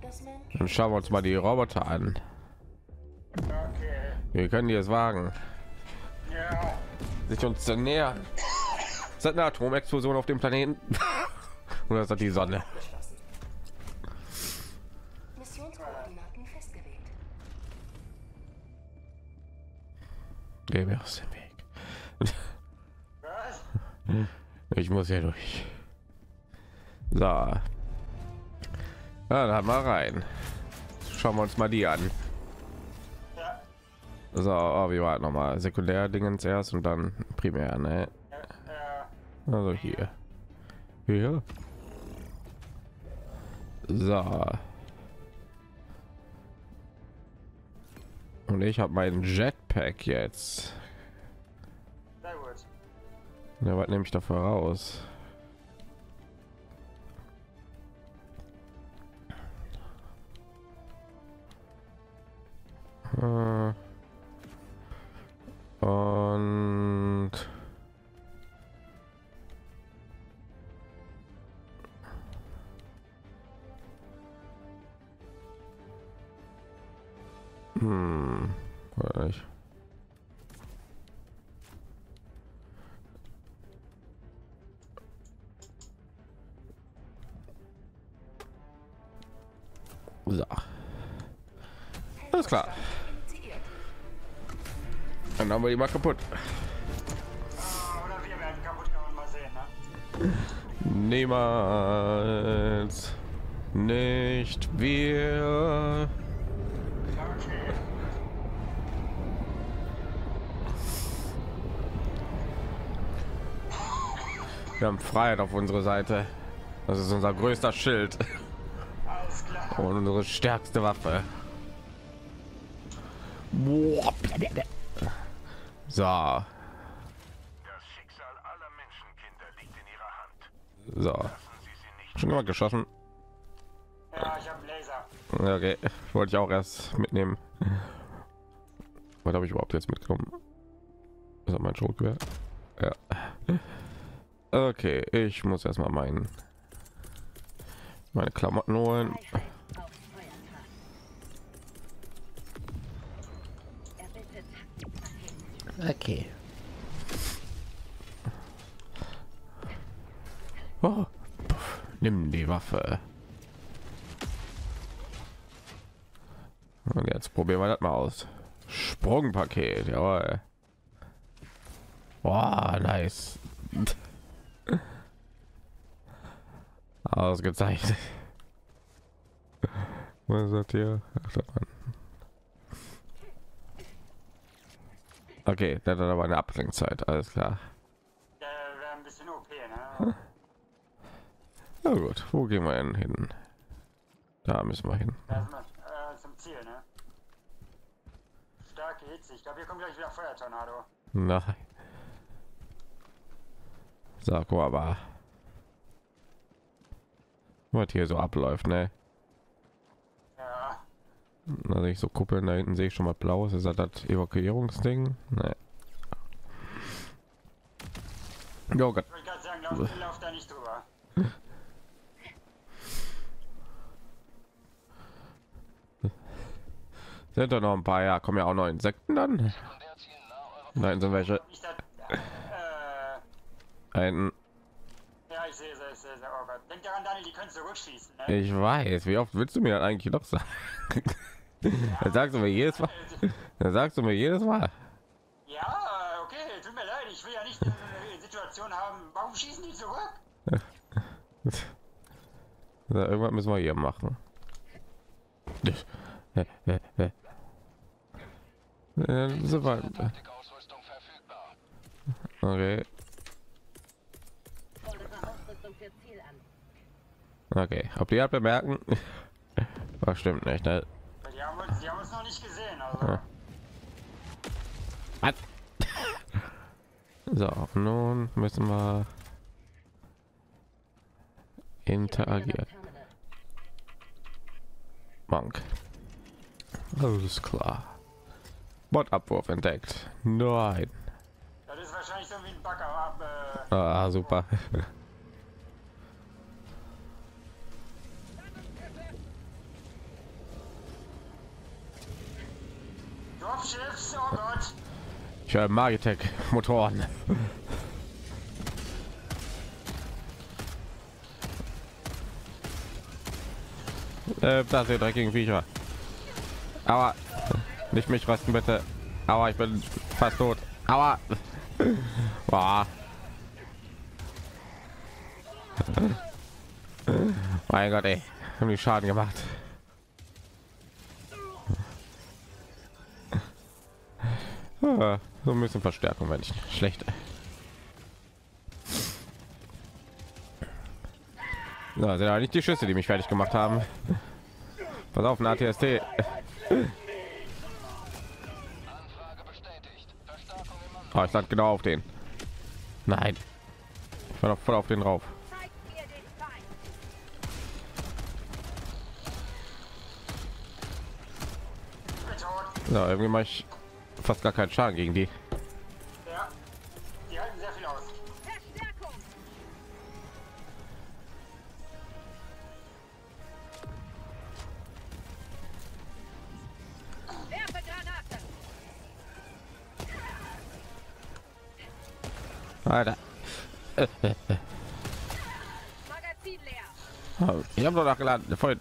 Dann schauen wir uns mal die Roboter an. Okay. Wir können die es wagen, Ja. sich uns zu nähern. Ist das eine Atomexplosion auf dem Planeten? Oder ist das die Sonne? Missionskoordinaten festgelegt. Geh mir aus dem Weg. Was? Ich muss hier durch. So. Ja, dann mal rein. Schauen wir uns mal die an. Ja. So, oh, wie war noch mal sekundär Dingens erst und dann primär, ne? Also hier. Hier. So. Und ich habe meinen Jetpack jetzt. Sehr gut. Ja, was nehme ich dafür raus? Und ich so. Alles klar. Dann haben wir die mal kaputt. Oder wir werden kaputt, kann man mal sehen, ne? Niemals. Nicht wir. Okay. Wir haben Freiheit auf unserer Seite. Das ist unser größter Schild Alles klar. und unsere stärkste Waffe. So. Das Schicksal aller Menschenkinder liegt in ihrer Hand. So. Lassen Sie sie nicht. Schon mal geschossen. Ja, ich habe Laser. Okay, wollte ich auch erst mitnehmen. Was habe ich überhaupt jetzt mitgenommen? Das ist mein Schrotgewehr. Ja. Okay, ich muss erstmal meine Klamotten holen. Okay. Oh. Nimm die Waffe. Und jetzt probieren wir das mal aus. Sprungpaket, jawohl. Wow, nice. Ausgezeichnet. Was ist das hier? Ach, da Mann. Okay, das hat aber eine Abklingzeit, alles klar. Der wäre ein bisschen OP, ne? Na gut, wo gehen wir denn hin? Da müssen wir hin. Erstmal zum Ziel, ne? Starke Hitze. Ich glaube, hier kommt gleich wieder Feuertornado. Nein. Sag mal, aber was hier so abläuft, ne? Ja. Also ich so Kuppeln da hinten sehe ich schon mal blaues. Ist das Evakuierungsding? Ne. Oh Gott. Ich wollte gerade sagen, lauf da nicht drüber. Sind da noch ein paar? Ja, kommen ja auch noch Insekten dann. Nein, sind welche. Nicht das, Ein, ja, ich sehe. Oh Gott. Denk daran, Daniel, die können zurückschießen, ne? ich weiß. Wie oft willst du mir das eigentlich noch sagen? Das sagst du mir jedes Mal. Das sagst du mir jedes Mal. Ja, okay, tut mir leid. Ich will ja nicht eine Situation haben. Warum schießen die zurück? So, irgendwas müssen wir hier machen. Super. Taktikausrüstung verfügbar. Okay. Okay, ob die halt bemerken? Das stimmt nicht, ne? Die haben uns noch nicht gesehen, also. Ja. Was? So, nun müssen wir interagieren. Monk. Alles klar. Bot-Abwurf entdeckt. Nein. Das ist wahrscheinlich so wie ein Bagger. Ah, super. Raumschiffs, oh Gott. Ich höre Magitech Motoren. Da sind dreckigen Viecher. Aber nicht mich rasten bitte. Aber ich bin fast tot. Aber boah. Mein Gott, ey, haben die Schaden gemacht. So ein bisschen Verstärkung, wenn ich schlecht. Na, sind aber nicht die Schüsse, die mich fertig gemacht haben. Pass auf, ein ATST. Oh, ich stand genau auf den. Nein, ich war doch voll auf den drauf. So, irgendwie mache ich fast gar keinen Schaden gegen die. Ja, die halten sehr viel aus. Alter. Magazin leer. Ich habe noch nachgeladen, Freund.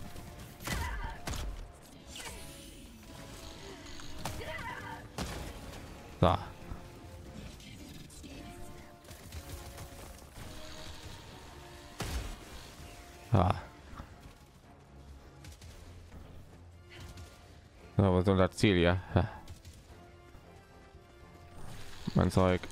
So. Ah. So, was soll das Ziel hier? Ja. Mein Zeug.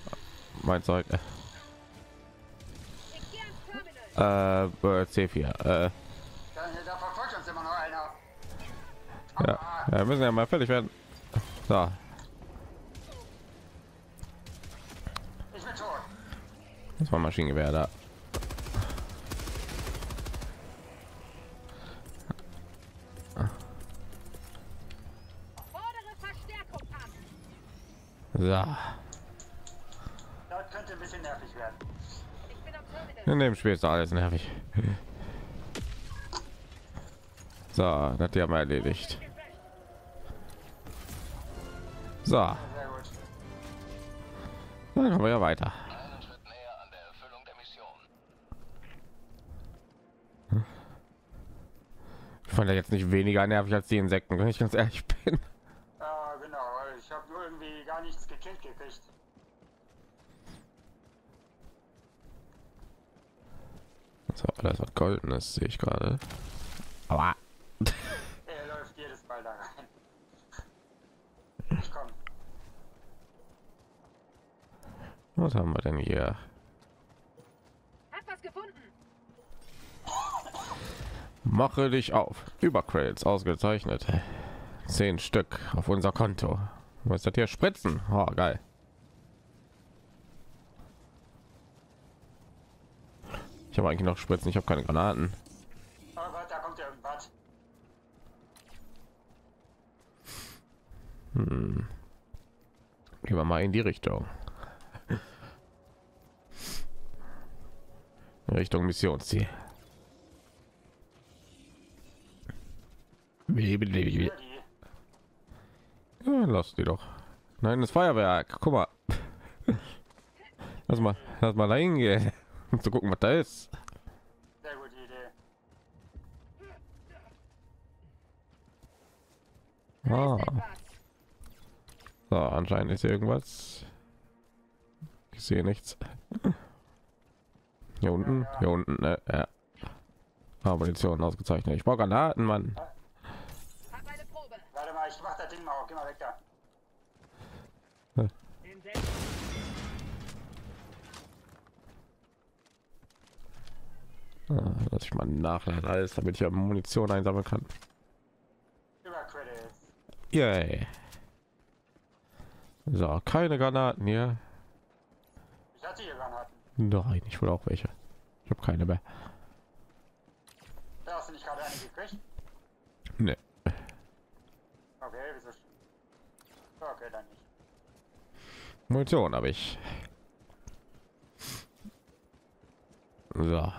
C4. Da verfolgt uns immer noch einer. Ja, wir müssen ja mal fertig werden. So. Ich bin tot. Das war Maschinengewehr da. Fordere Verstärkung an. So. Das könnte ein bisschen nervig werden. Ich bin am Terminal. In dem Spiel ist doch alles nervig. So, das haben wir erledigt. So, Sehr gut. dann kommen wir ja weiter. Einen Schritt näher an der Erfüllung der Mission. Ich fand ja jetzt nicht weniger nervig als die Insekten, wenn ich ganz ehrlich bin. Genau. Ich habe nur irgendwie gar nichts gekillt gekriegt. So, das was Goldenes sehe ich gerade. Aber Er läuft jedes Mal da rein. Ich komm. was haben wir denn hier? Hab was gefunden. Mache dich auf. Übercredits ausgezeichnet. 10 Stück auf unser Konto. Was ist das hier? Spritzen. Oh, geil. Ich habe eigentlich noch Spritzen. Ich habe keine Granaten. Oh Gott, da kommt irgendwas. Gehen wir mal in die Richtung. Richtung Missionsziel. Die. Ja, lass die doch. Nein, das Feuerwerk. Guck mal. Lass mal da hingehen, um zu gucken, was da ist. Sehr gute Idee. Ah. So, anscheinend ist hier irgendwas. Ich sehe nichts. Hier unten, ne? Ja. Ah, Munition ausgezeichnet. Ich brauche Granaten, Mann. Hab eine Probe. Warte mal, ich mach das Ding mal auf. Geh mal weg da. Lass ich mal nachladen alles, damit ich ja Munition einsammeln kann. Über Credits. Yay. So, keine Granaten hier. Ich hatte hier Granaten. Nein, ich will auch welche. Ich habe keine mehr. Da hast du nicht gerade eine gekriegt? Ne. Okay, wieso? Okay, dann nicht. Munition habe ich. So.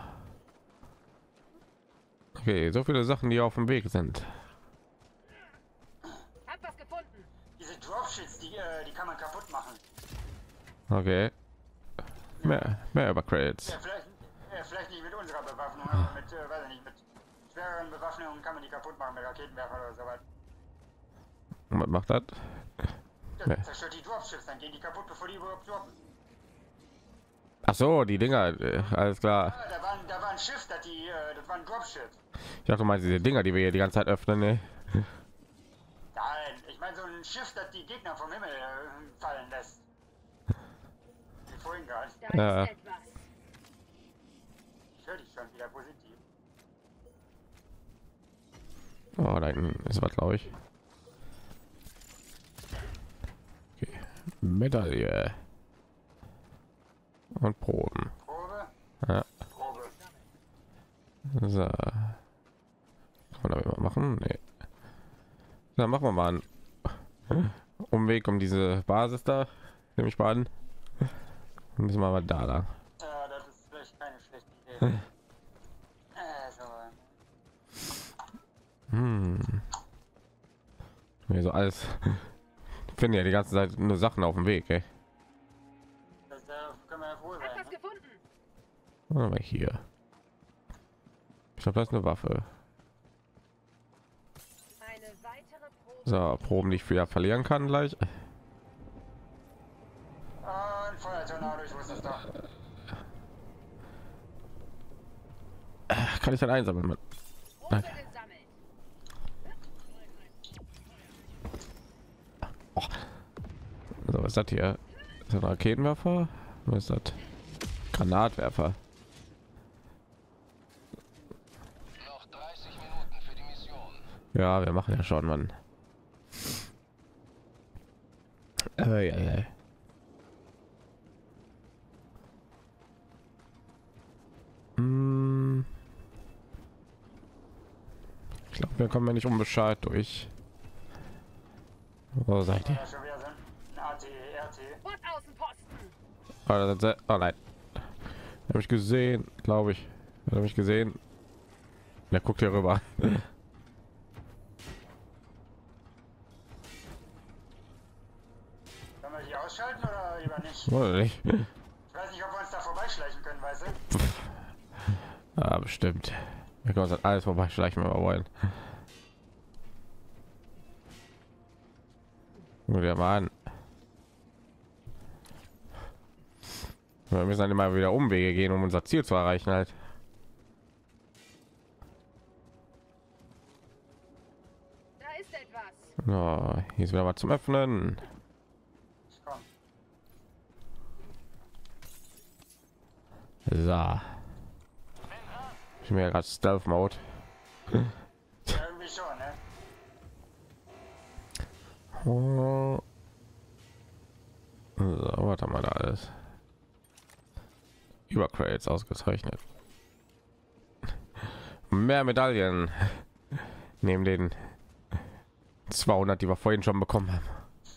Okay, so viele Sachen, die auf dem Weg sind. Hab was gefunden. Diese Okay. Mehr über Credits. Vielleicht nicht mit unserer Bewaffnung, aber mit, weiß ich nicht, mit schwereren Bewaffnungen kann man die kaputt machen mit Raketenwerfer oder so was. Und was macht das? Das zerstört die Dropships, dann gehen die kaputt, bevor die überhaupt droppen. Ach so, die Dinger, alles klar. Ja, da war ein Schiff, das war ein Dropship. Ich dachte mal, diese Dinger, die wir hier die ganze Zeit öffnen, ne? Nein, ich meine so ein Schiff, das die Gegner vom Himmel fallen lässt. Wie vorhin gerade. Da Ja. ist etwas. Ich höre dich schon wieder positiv. Oh, da hinten ist was, glaube ich. Okay. Medaille. Und Proben. Probe? Ja. Probe. So. Kann man damit mal machen? Nee. Dann machen wir mal einen Umweg um diese Basis da. Nehme ich mal an. Dann müssen wir mal da lang. Ja, das ist vielleicht keine schlechte Idee. Hier so alles. Ich finde ja die ganze Zeit nur Sachen auf dem Weg, ey. Da können wir ja froh Hab sein. was Ne? gefunden. Aber hier. Ich glaube, das ist eine Waffe. Eine weitere Probe. So, Proben, die ich wieder verlieren kann gleich. Ein Feuertornado, ich wusste es doch. Kann ich dann einsammeln? Probe gesammelt. So, was ist das hier? Ist das ein Raketenwerfer? Was ist das? Granatwerfer. Noch 30 Minuten für die Mission. Ja, wir machen ja schon, Mann. Ja. Ich glaube, wir kommen ja nicht unbescheid durch. Wo seid ihr? Ja, schon wieder so ein AT-RT. Bordaußenposten. Oh nein. Habe ich gesehen, glaube ich. Habe ich gesehen. Der guckt hier rüber. Sollen wir die ausschalten oder lieber nicht? Oder nicht? Ich weiß nicht, ob wir uns da vorbeischleichen können, weißt du? Ah, bestimmt. Wir können uns an alles vorbeischleichen, wenn wir wollen. Guck dir mal an. Wir müssen dann immer wieder Umwege gehen, um unser Ziel zu erreichen halt. Da ist etwas. Oh, hier ist wieder was zum Öffnen. Ich komm. So. Ich bin ja gerade Stealth Mode. Ja, irgendwie schon, ne? Oh. So, was haben wir da alles? Über Crates ausgezeichnet. Mehr Medaillen. Neben den 200, die wir vorhin schon bekommen haben.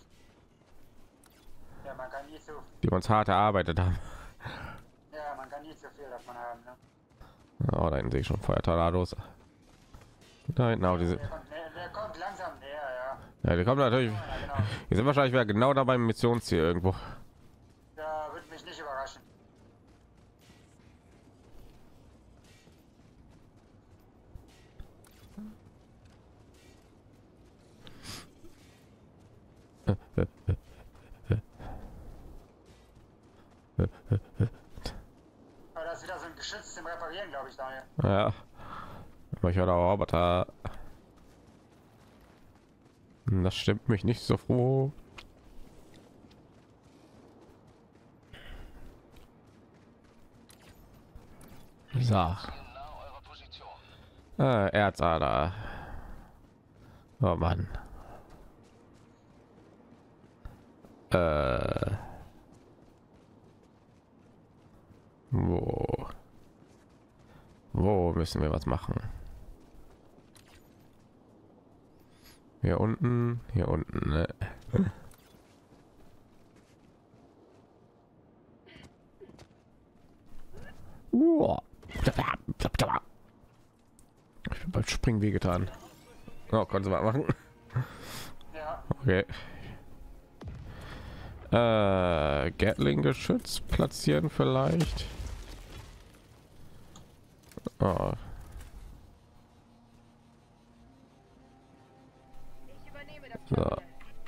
Ja, man kann nie zu, Die wir uns hart erarbeitet haben. ja, man kann nie zu viel davon haben, ne? Oh, da hinten sehe ich schon Feuertornados. Da hinten auch diese. Der kommt langsam näher, Ja, die kommen natürlich. ja. Ja, genau. Die sind wahrscheinlich wieder genau da beim Missionsziel irgendwo. Da würde mich nicht überraschen. Aber das ist wieder so ein Geschütz zum Reparieren, glaube ich, Daniel. Ja. Aber ich höre auch Roboter. Das stimmt mich nicht so froh. So. Genau eure Position. Erzader. Oh Mann. Wo müssen wir was machen? Hier unten, ne? Ich bin beim Springen wehgetan. Oh, konnte mal machen. Ja, Okay. Gatling-Geschütz platzieren vielleicht. Oh. Ich übernehme das So. Terminal.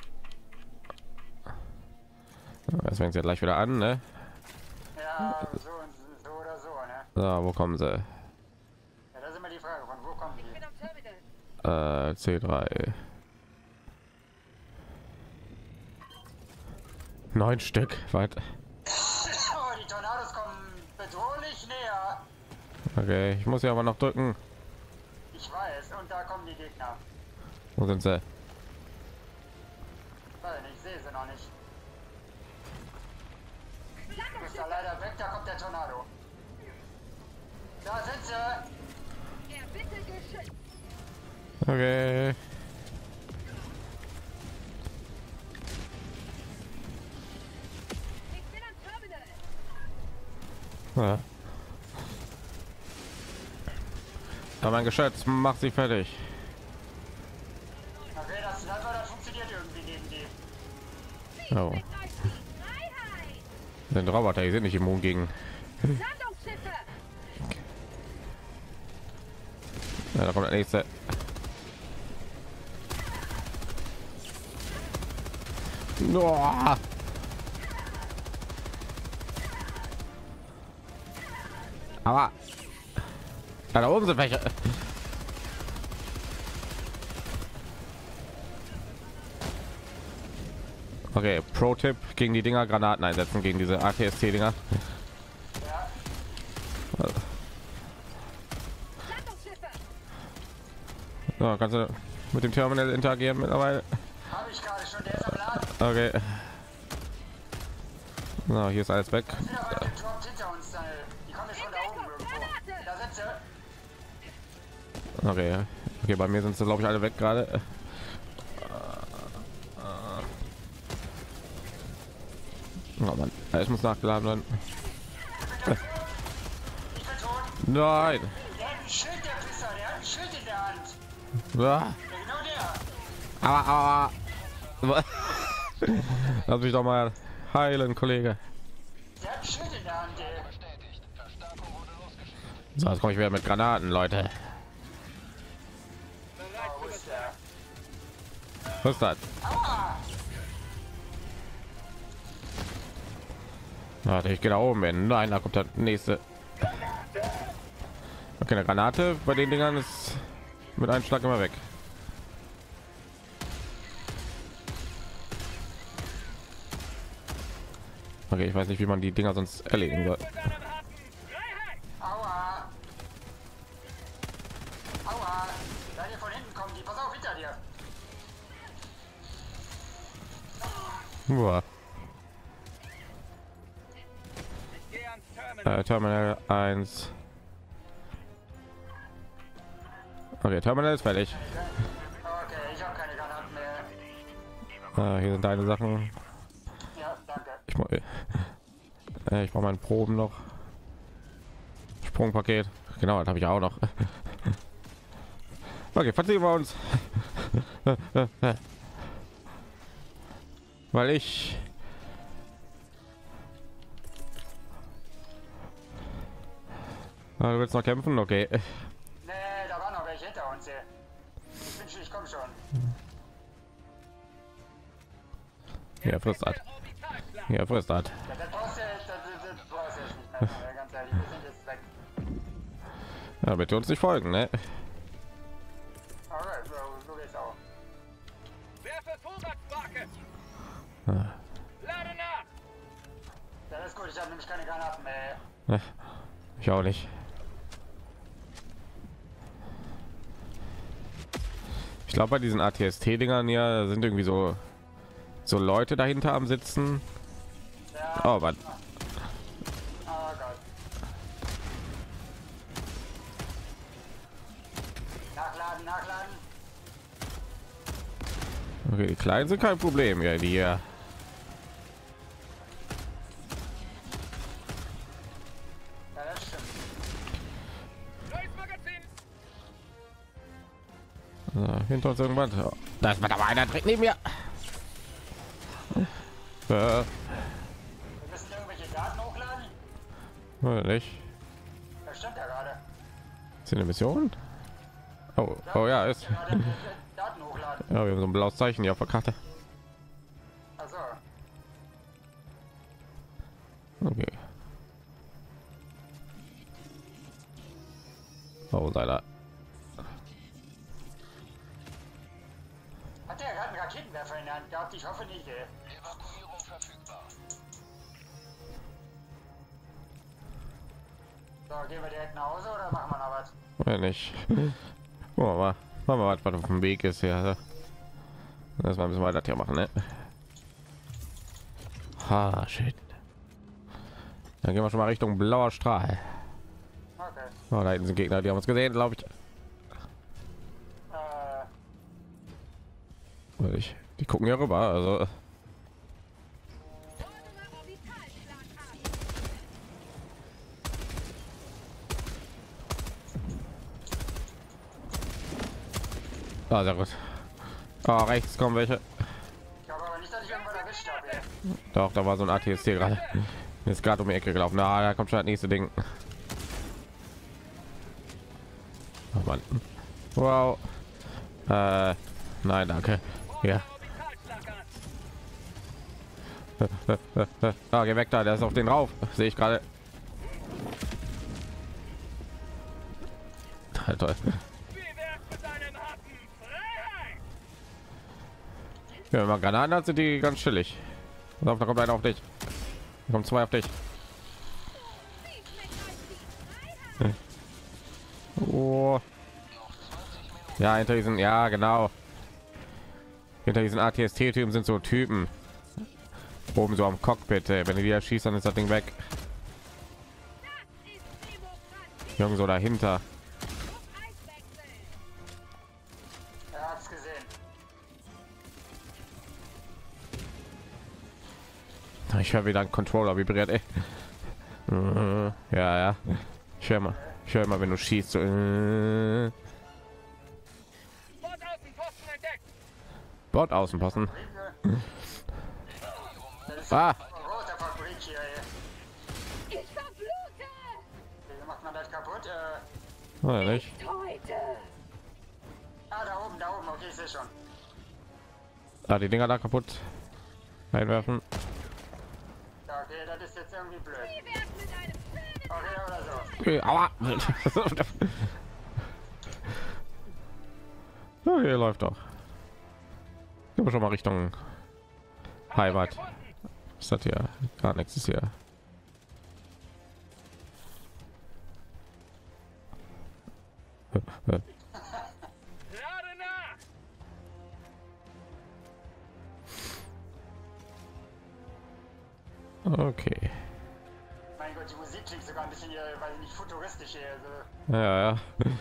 Das fängt ja gleich wieder an, ne? Ja, so oder so, ne? So, wo kommen sie? Ja, das ist immer die Frage, von wo kommen Ich die? bin am Terminal. C3. 9 Stück. Weit. Oh, die Tornados kommen bedrohlich näher. Okay, ich muss ja aber noch drücken. Ich weiß, und da kommen die Gegner. Wo sind sie? Weil ich sehe sie noch nicht. Du bist da leider weg, da kommt der Tornado. Da sind sie. Erbitte Geschütz. Okay. Ich bin am Terminal. Ja. Aber mein Geschütz macht sie fertig. Okay, das funktioniert irgendwie gegen die. Oh. Fickt euch die Freiheit. Den Roboter, die sind nicht immun gegen. Landungsschiffe. Ja, da kommt der nächste. Noah. Aber da oben sind welche. Okay, Pro-Tipp gegen die Dinger: Granaten einsetzen gegen diese ATST-Dinger. Ja, Landungsschiffe. So, kannst du mit dem Terminal interagieren mittlerweile? habe ich gerade schon, der ist am Laden. Okay. So, hier ist alles weg. Sind aber gedroppt hinter uns. Die kommen jetzt von da oben irgendwo. Da sind sie. Okay, okay, bei mir sind sie glaube ich alle weg gerade. Oh Mann, es muss nachgeladen werden. Ich bin tot. Nein. Der hat ein Schild, der Pisser. Der hat ein Schild in der Hand. Ah, Ja, genau der. aber. Lass mich doch mal heilen, Kollege. Der hat ein Schild in der Hand, ey. So, jetzt komme ich wieder mit Granaten, Leute. Oh, wo ist der? Was ist das? Aua! Warte, ich gehe da oben hin. Nein, da kommt der nächste. Okay, eine Granate bei den Dingern ist mit einem Schlag immer weg. Okay, ich weiß nicht, wie man die Dinger sonst erledigen soll. Aua! Aua! Da hier von hinten kommen die. Pass auf, hinter dir. Uah. Terminal 1. Okay, Terminal ist fertig. Okay, ich habe keine Granaten mehr. Hier sind deine Sachen. Ja, danke. Ich brauche meinen Proben noch. Sprungpaket. Genau, das habe ich auch noch. Okay, verziehen wir uns. Weil ich du willst noch kämpfen? Okay. Nee, da waren noch welche hinter uns, ey. Ich komm schon. Ja, frisst das. Ja, frisst das. Ja, das brauchst du jetzt nicht mehr. Ganz ehrlich, wir sind jetzt weg. Ja, bitte uns nicht folgen, ne? Alright, so geht's auch. Werfe Vorratsmarke. Lade nach. Ja, das ist gut, ich habe nämlich keine Granaten mehr. Ich auch nicht. Ich glaube, bei diesen ATST-Dingern ja sind irgendwie so Leute dahinter am Sitzen. Ja. Oh, was? Oh Gott. Nachladen, nachladen. Okay, die Kleinen sind kein Problem, ja, die hier. Ja, das stimmt. Neues Magazin. Hinter uns irgendwas. Oh, da ist aber einer direkt neben mir. Oder nicht? Da stand er gerade. Ist hier eine Mission? Oh, oh ja, ist. Gerade Daten hochladen. Ja, wir haben so ein blaues Zeichen hier auf der Karte. Also, Okay. Oh, leider. hat der gerade einen Raketenwerfer in der Hand gehabt? Ich hoffe nicht, ey. Evakuierung verfügbar. So, gehen wir direkt nach Hause oder machen wir noch was? Oder nicht? Oh, mal. Machen wir was auf dem Weg ist hier. Lass mal ein bisschen weiter hier machen, ne? Ha, shit. Dann gehen wir schon mal Richtung blauer Strahl. Okay. Oh, da hinten sind Gegner, die haben uns gesehen, glaube ich. Weil ich. Die gucken ja rüber, also. Ordnung Orbitalschlag ab. Ah, sehr gut. Ah, rechts kommen welche. Ich glaube aber nicht, dass ich irgendwann erwischt habe, ey. Doch, da war so ein ATST gerade. Ist gerade um die Ecke gelaufen. Na, da kommt schon das nächste Ding. Oh Mann. Wow. Nein, danke. Ja. Ah, geh weg da, der ist auf den rauf. Sehe ich gerade. Toll. Ja, wenn man Granaten hat, sind die ganz chillig. Pass auf, da kommt einer auf dich. Da kommen zwei auf dich. Oh. Ja, hinter diesen, ja genau. Hinter diesen ATST-Typen sind so Typen. Oben so am Cockpit, ey. Wenn du wieder schießt, dann ist das Ding weg. Junge, so dahinter. Er hat's gesehen. Ich höre wieder ein Controller vibriert, ey. Ja, ja. Ich höre mal, wenn du schießt. So, Bordaußenposten. Das ist Ah, ein roter Fabrik hier, ey. Ich verblute! Wie macht man das kaputt? oder nicht? Heute! Da oben, okay, ich sehe schon. Ah, die Dinger da kaputt. Einwerfen. Ja, okay, das ist jetzt irgendwie blöd. Sie werden mit einem Okay, oder so. Okay, aua. Ja, hier läuft doch. Gehen wir schon mal Richtung Heimat. Was hat hier? Gar nichts ist hier. Okay. Mein Gott, die Musik klingt sogar ein bisschen hier, weil nicht futuristisch hier. Also. Ja, ja.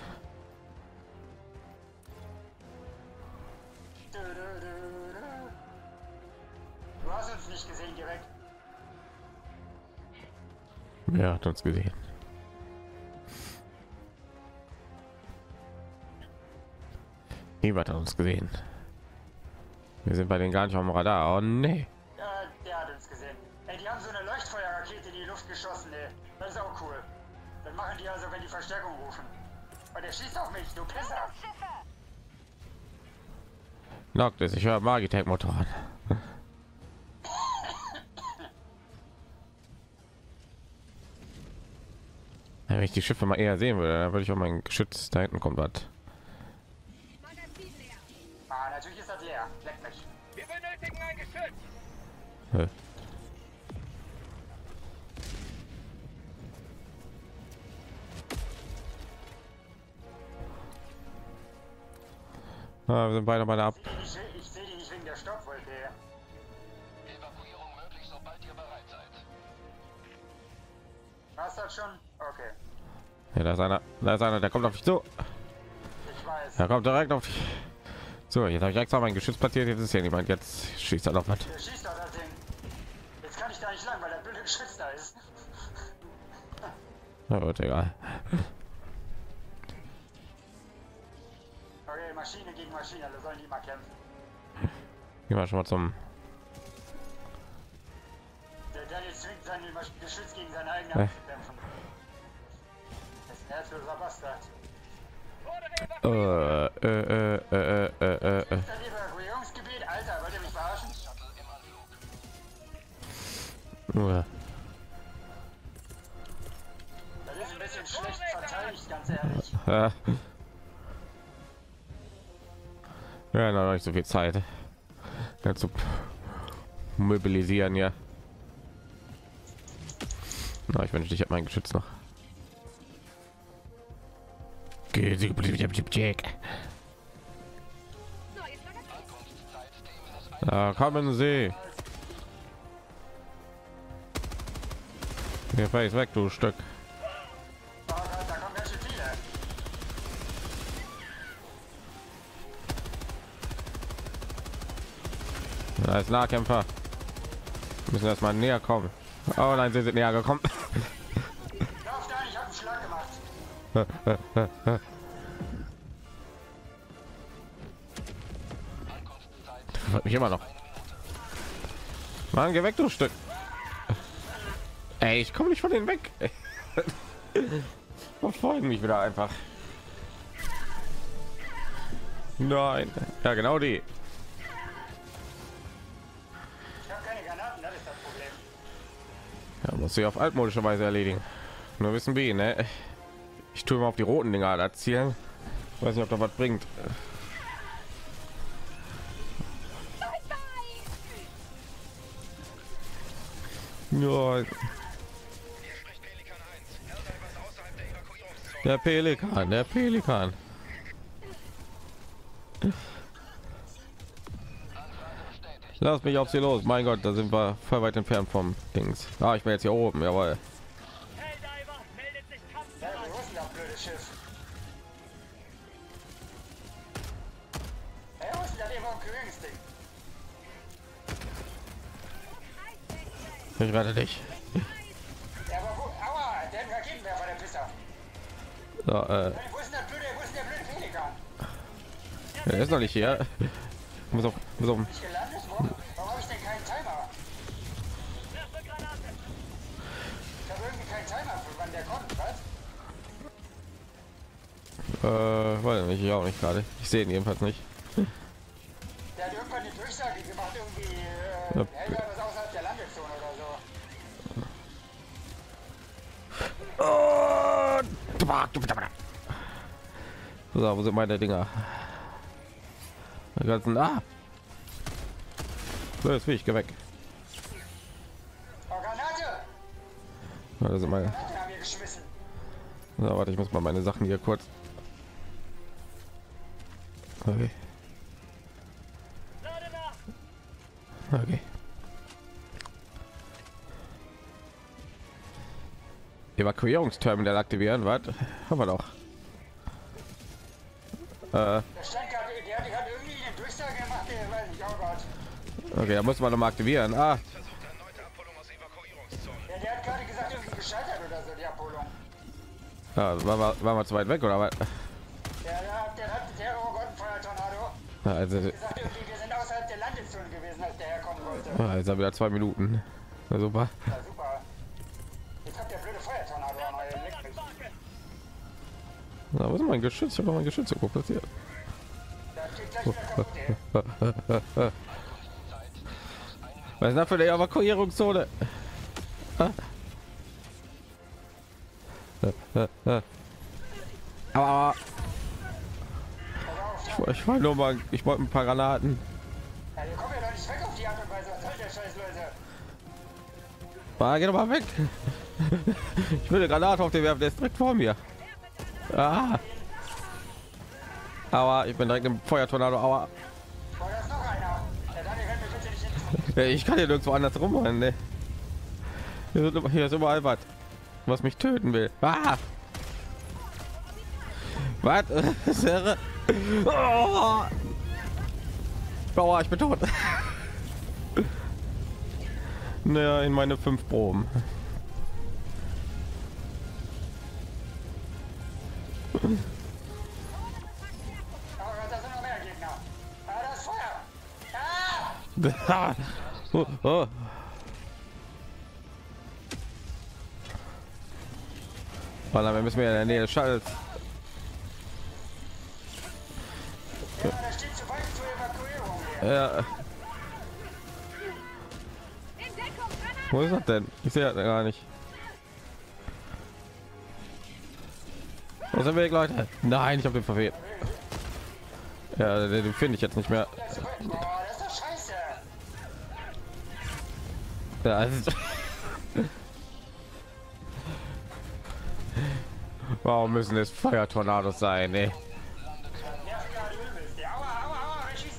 Du hast uns nicht gesehen direkt. Wer hat uns gesehen? Niemand hat uns gesehen. Wir sind bei den gar nicht am Radar. Oh nee. Ja, der hat uns gesehen. Ey, die haben so eine Leuchtfeuerrakete in die Luft geschossen, ey. Das ist auch cool. Das machen die also, wenn die Verstärkung rufen. Und der schießt auf mich, du Pisser. Knockt es, ich höre Magitech-Motoren. Wenn ich die Schiffe mal eher sehen würde, dann würde ich auch mein Geschütz da hinten kommt was. Magazin leer. Ah, natürlich ist das leer. Leck mich. Wir benötigen ein Geschütz. Ah, wir sind beide mal ab. Ich sehe die nicht wegen der Stoppwolke. Evakuierung möglich, sobald ihr bereit seid. Hast du das schon? Okay. Ja, da ist einer, der kommt auf dich zu. Ich weiß. Er kommt direkt auf dich. So, jetzt habe ich extra mein Geschütz platziert, jetzt ist hier niemand. Jetzt schießt er noch was. Der schießt doch das Ding. Jetzt kann ich da nicht lang, weil der blöde Geschütz da ist. Na gut, egal. Okay, Maschine gegen Maschine, da sollen die mal kämpfen. Gehen wir schon mal zum. Der Daniel zwingt sein Geschütz gegen seine eigene Hand zu kämpfen. Herzloser Bastard. Fordere Evakuierung. Ist das Evakuierungsgebiet? Alter, wollt ihr mich verarschen? Ja. Das ist ein bisschen schlecht verteidigt, ganz ehrlich. Ja, noch nicht so viel Zeit. Ja, zu mobilisieren, ja. Na, ich wünschte, ich habe mein Geschütz noch. Neues Magazin. Da kommen sie. Hier fährst weg, du Stück. Oh Gott, da kommen ganz schön viele. Da ist Nahkämpfer. Müssen erst mal näher kommen. Oh nein, sie sind näher gekommen. Lauf da, ich hab einen Schlag gemacht. Mich immer noch. Mann, geh weg, du Stück. Ey, ich komme nicht von denen weg. Verfolgen mich wieder einfach. Nein. Ja, genau die. Ich habe keine Granaten, das ist das Problem. Ja, muss sie auf altmodische Weise erledigen. Nur wissen wie, ne? Ich tue mal auf die roten Dinger erzielen. Weiß nicht, ob das was bringt. Ja. Der Pelikan, der Pelikan. Lass mich auf sie los. Mein Gott, da sind wir voll weit entfernt vom Dings. Ah, ich bin jetzt hier oben, jawohl. Helldiver meldet sich Ja, wo ist denn das blöde Schiff? Hey, wo ist denn das Evakuierungsding? Ich rette dich. Ja, aber wo? Aua, der hat einen Raketenwerfer, der Pisser. So, Wo ist denn das blöde, wo ist denn der blöde Pelikan? er ist noch nicht hier. Muss auf, Nicht gelandet? Warum habe ich denn keinen Timer? Ich habe irgendwie keinen Timer, für wann der kommt, was? weiß nicht, ich auch nicht gerade. Ich sehe ihn jedenfalls nicht. Der hat irgendwann eine Durchsage gemacht, irgendwie, Ja. Helga ist außerhalb der Landezone oder so. So, wo sind meine Dinger? Die ganzen so, jetzt will ich geh weg. Oh, Granate! Ja, das sind meine. Granate haben wir geschmissen. So, warte, ich muss mal meine Sachen hier kurz. Okay. Okay. Evakuierungsterminal aktivieren, was? Haben wir doch. Der stand gerade, der hat irgendwie eine Durchsage gemacht, der weiß nicht, oh Gott. Okay, da muss man noch mal aktivieren. Ja, der hat gerade gesagt, irgendwie gescheitert oder so, die Abholung. Ja, waren wir zu weit weg oder was? Der oh Gott, ein Feuertornado. Ja, also, Gesagt, irgendwie, wir sind außerhalb der Landezone gewesen, als der herkommen wollte. jetzt haben wir wieder 2 Minuten. Na, super. Ja, super. Jetzt kommt der blöde Feuertornado an, ey, leck mich. Na, wo ist mein Geschütz? Ich habe mein Geschütz irgendwo platziert. Da steht gleich wieder kaputt, ey. Was ist das für eine Evakuierungszone? Aber ich wollte nur mal, ich wollte ein paar Granaten. Ja, wir kommen ja doch nicht weg auf die Art und Weise. Was soll der Scheiß, Leute? Geh doch mal weg. Ich will eine Granate auf den werfen, der ist direkt vor mir. Aber ich bin direkt im Feuertornado. Aua. Boah, da ist noch einer. Ja, Daniel, renn mir bitte nicht hin. Ich kann hier nirgendwo anders rumrennen. Ne? Hier ist überall was mich töten will. Was? Oh, ich bin tot. Naja, in meine 5 Proben. Oh Gott, da sind noch mehr Gegner. Ah, da ist Feuer. Oh. Weil dann müssen wir in der Nähe des Shuttles. Ja, da steht zu weit zur Evakuierung hier. Ja. Wo ist das denn? Ich sehe das gar nicht. Wo ist der Weg, Leute? Nein, ich habe den verfehlt. Ja, den finde ich jetzt nicht mehr. Ja, so weit. Boah, das ist doch scheiße. Ja, es ist warum müssen es Feuertornados sein, ey? Nervt gerade übelst. Aua, aua, aua, wer schießt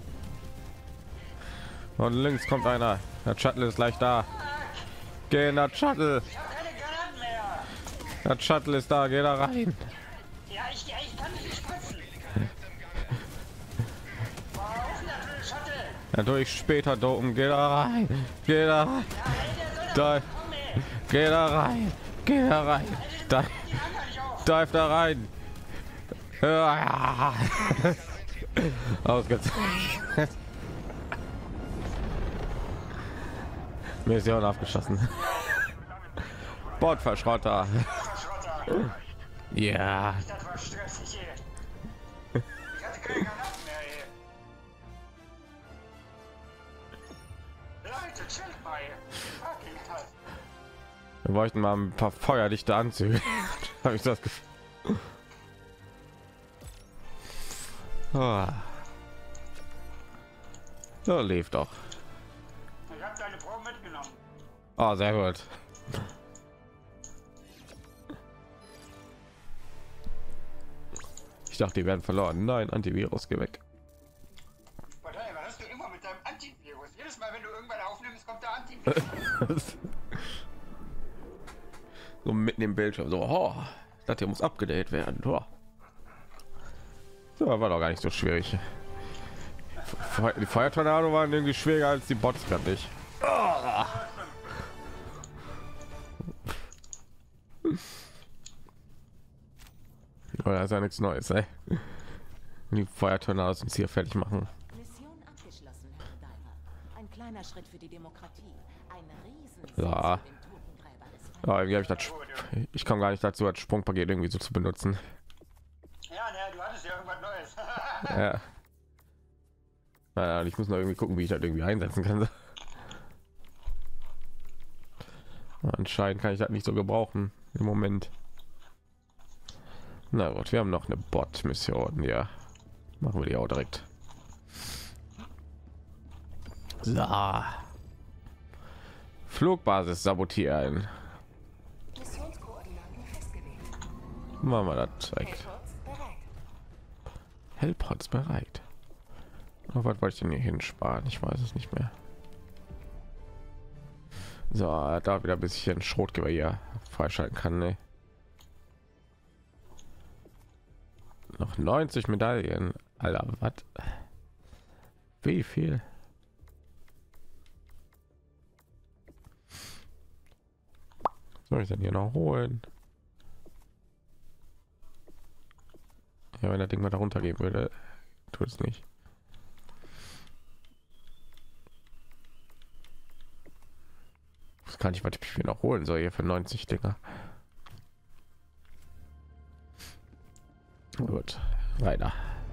da? Und links kommt einer. Der Shuttle ist gleich da. Geh in das Shuttle. Ich hab keine Granaten mehr. Das Shuttle ist da. Geh da rein. Ja, ich kann nicht spritzen. Wow, auf in der Shuttle. Natürlich später dopen. Geh da rein. Geh da rein. Ja, ey, der soll Da, doch kommen, ey. geh da rein. Geh da rein. Da, Die haben gar nicht auf. dive da rein. Ja. Ausgezeichnet. Mission abgeschossen. Bordverschrotter. Schrotter. Ja. Das war stressig, ey. Ich hatte keine Granaten mehr, ey. Leute, chillt mal, ey. Fucking toll. Wir bräuchten mal ein paar feuerdichte Anzüge. Habe ich das Gefühl. So lief doch. Ich hab deine Probe mitgenommen. Oh, sehr gut. Ich dachte, die werden verloren. Nein, Antivirus, geh weg. Warte, was hast du immer mit deinem Antivirus? Jedes Mal, wenn du irgendwann aufnimmst, kommt der Antivirus. So mitten im Bildschirm. So, oh, das hier muss abgedatet werden. Oh. So, war doch gar nicht so schwierig. Die Feuertornado waren irgendwie schwieriger als die Bots, kann ich. Oh, das ist ja nichts Neues, ey. Die Feuertornados uns hier fertig machen. Mission abgeschlossen, Herr Diver. Ein kleiner Schritt für die Demokratie. Ein Riesen. Ja. Ja, irgendwie habe ich das. Ich komme gar nicht dazu, das Sprungpaket irgendwie so zu benutzen. Ja, ne, du hattest ja irgendwas Neues. Ja. Naja, ich muss noch irgendwie gucken, wie ich das irgendwie einsetzen kann. Anscheinend kann ich das nicht so gebrauchen im Moment. Na gut, wir haben noch eine Bot-Mission. Ja, machen wir die auch direkt. So. Flugbasis sabotieren. Missionskoordinaten festgelegt. Machen wir das weg. Helpods bereit. Helpods bereit. Oh, was wollte ich denn hier hinsparen? Ich weiß es nicht mehr. So, da wieder ein bisschen Schrotgewehr hier freischalten kann. Ne? Noch 90 Medaillen. Alter, was? Wie viel? Soll ich denn hier noch holen? Ja, wenn das Ding mal darunter gehen würde, tut es nicht. Das kann ich, was ich mir noch holen soll hier für 90 Dinger. Gut, weiter.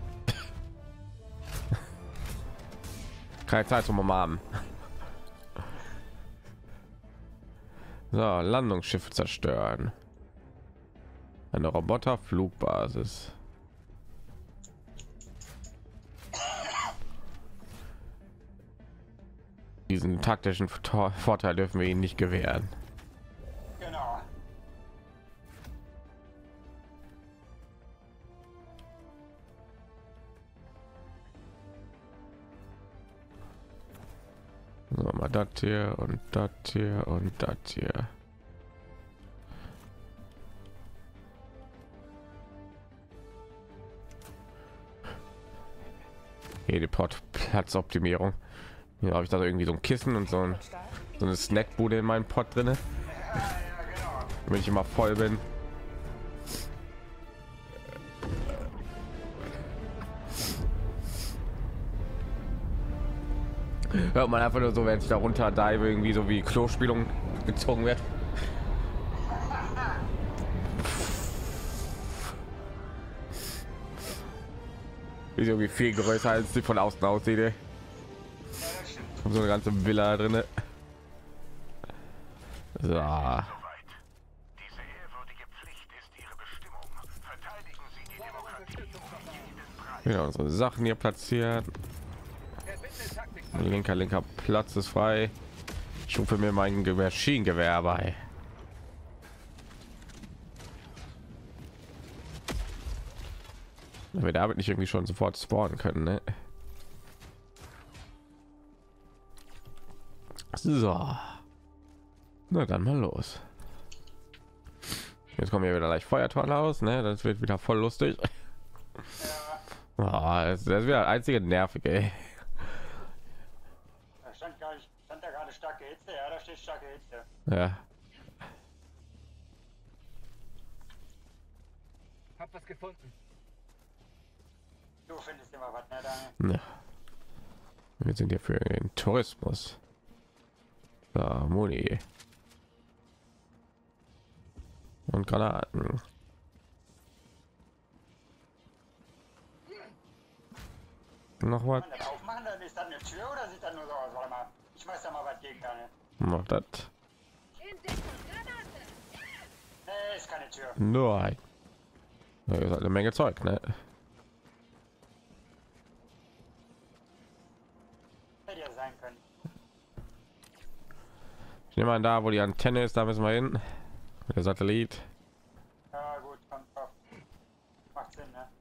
Keine Zeit zum Umarmen. So, Landungsschiff zerstören. Eine Roboter-Flugbasis. Diesen taktischen Vorteil dürfen wir ihnen nicht gewähren. Genau. So, mal das hier und das hier und das hier. Hier die Platzoptimierung. Hier habe ich da irgendwie so ein Kissen und so eine Snackbude in meinem Pod drinne, wenn ich immer voll bin. Hört man einfach nur so, wenn ich da runter dive, irgendwie so wie Klospülung gezogen wird. ist irgendwie viel größer als die von außen aussieht. Ey. Ja, das stimmt. So eine ganze Villa drin. So. Soweit. Diese ehrwürdige Pflicht ist Ihre Bestimmung. Verteidigen Sie die Demokratie um jeden Preis. Ja, unsere Sachen hier platziert. Linker Platz ist frei. Ich rufe mir mein Maschinengewehr bei. Wir damit nicht irgendwie schon sofort spawnen können, ne? So. Na dann mal los. Jetzt kommen wir wieder gleich Feuertorn aus, ne? Das wird wieder voll lustig. Oh, das ist wieder einzige nervig, ey. Da stand da gerade starke Hitze, ja, da steht starke Hitze. Ja. Hab was gefunden. Du findest immer was, ne, Daniel? Ja. Wir sind hier für den Tourismus. So, Moni. Und Granaten. Noch was? Kann man das aufmachen, dann ist das eine Tür oder sieht das nur so aus? Warte mal, ich schmeiß da mal was gegen, Daniel. Noch das? Nee, ist keine Tür. Nein. Ja, ist halt eine Menge Zeug, ne? Hätte ja sein können. Ich nehme an, da wo die Antenne ist, da müssen wir hin. Der Satellit. Ja, gut, kommt drauf. Macht Sinn, ne?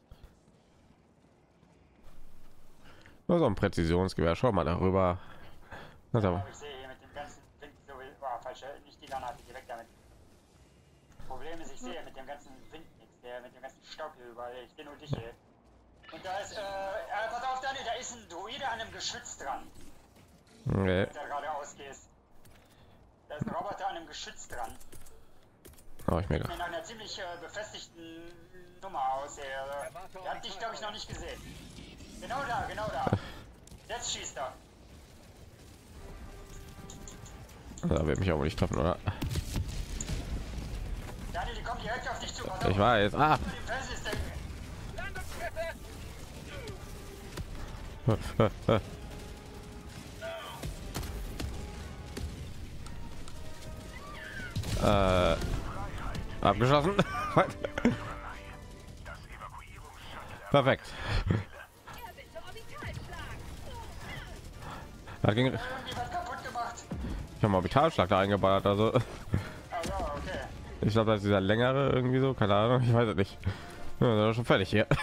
Nur so ein Präzisionsgewehr. Schau mal darüber. Das aber. Aber ich sehe hier mit dem ganzen Wind so wie. Oh, falsche, nicht die Granate, die weg damit. Problem ist, ich sehe mit dem ganzen Wind nichts, mit dem ganzen Staub hier überall. Ich sehe nur dich hier. Und da ist, pass auf, Daniel, da ist ein Druide an einem Geschütz dran. Okay. Da gerade ausgehst. Da ist ein Roboter an einem Geschütz dran. Oh, ich merke. Sieht mir nach einer ziemlich befestigten Nummer aus. Der hat dich, glaube ich, noch nicht gesehen. Genau da, genau da. Jetzt schießt er. Da wird mich auch wohl nicht treffen, oder? Daniel, die kommen direkt auf dich zu. Pass Ich auf. weiß. Ah. Über dem Fels ist der. Abgeschossen. Perfekt. Da ging. Irgendwie was kaputt gemacht. Ich habe mal Orbitalschlag da eingebaut, also Ah ja, okay. ich glaube, das ist dieser längere irgendwie so, keine Ahnung, ich weiß es nicht. Ja, das ist schon fertig hier.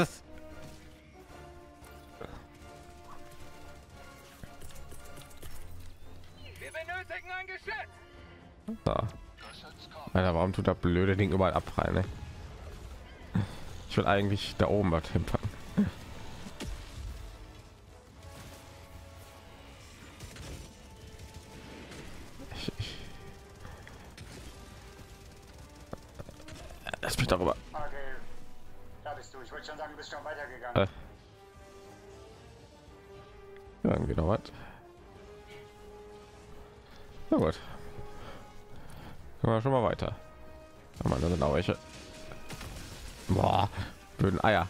Wir benötigen ein Geschütz. So. Alter, warum tut das blöde Ding überall abprallen? Ne? Ich will eigentlich da oben was hinpacken. Lass mich darüber. Okay. Da bist du. Ich wollte schon sagen, du bist schon weitergegangen. Irgendwie noch was. Na gut. Können wir schon mal weiter. Aber da sind auch welche. Boah, blöden Eier.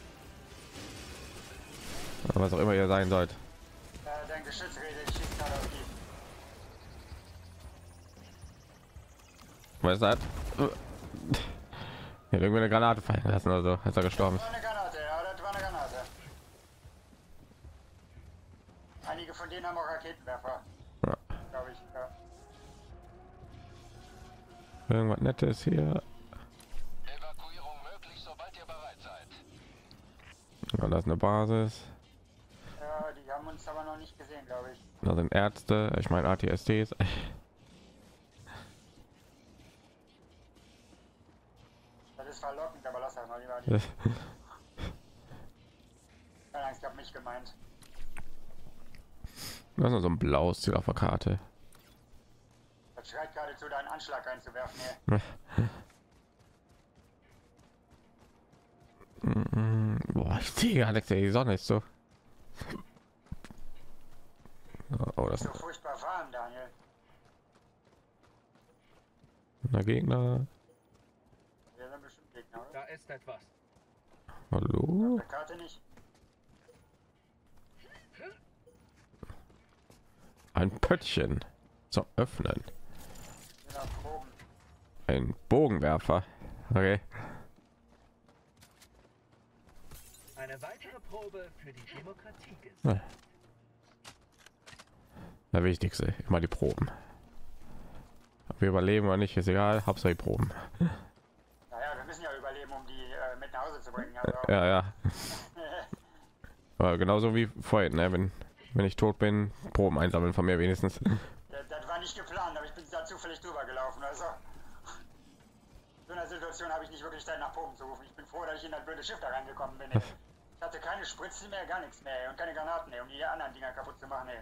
Was auch immer ihr sein sollt. Dein Geschütz redet, schießt gerade auf die. Was ist das? Hier irgendwie eine Granate fallen lassen, also ist er gestorben. Das war eine Granate, ja, das war eine Granate. Einige von denen haben auch Raketenwerfer. Ja. Glaube ich, ja. Irgendwas Nettes hier. Evakuierung möglich, sobald ihr bereit seid. Ja, das ist eine Basis. Ja, die haben uns aber noch nicht gesehen, glaube ich. Da sind Ärzte, ich meine ATSTs. Das ist verlockend, aber lass das mal lieber. Keine Angst, ich habe mich gemeint. Das ist nur so ein blaues Ziel auf der Karte. Das schreit geradezu, deinen Anschlag einzuwerfen. Ey. Boah, ich sehe gar nichts, die Sonne ist so. Oh, das So ist furchtbar warm, Daniel. ein Gegner. Wir sind bestimmt Gegner, oder? Da ist etwas. Hallo? Auf der Karte nicht. Ein Pöttchen zum Öffnen. Genau, Proben. Ein Bogenwerfer. Okay. Eine weitere Probe für die Demokratie. Ja. Der wichtigste, immer die Proben. Ob wir überleben oder nicht, ist egal. Hauptsache die Proben. Naja, wir müssen ja überleben, um die mit nach Hause zu bringen. Also, Ja, ja. Aber genauso wie vorhin, ne? Wenn ich tot bin, Proben einsammeln von mir wenigstens. das war nicht geplant, aber ich bin da zufällig drüber gelaufen. Also, in so einer Situation habe ich nicht wirklich Zeit nach Proben zu rufen. Ich bin froh, dass ich in das blöde Schiff da reingekommen bin. Ey. Ich hatte keine Spritzen mehr, gar nichts mehr ey. Und keine Granaten mehr, um die anderen Dinger kaputt zu machen. Ey.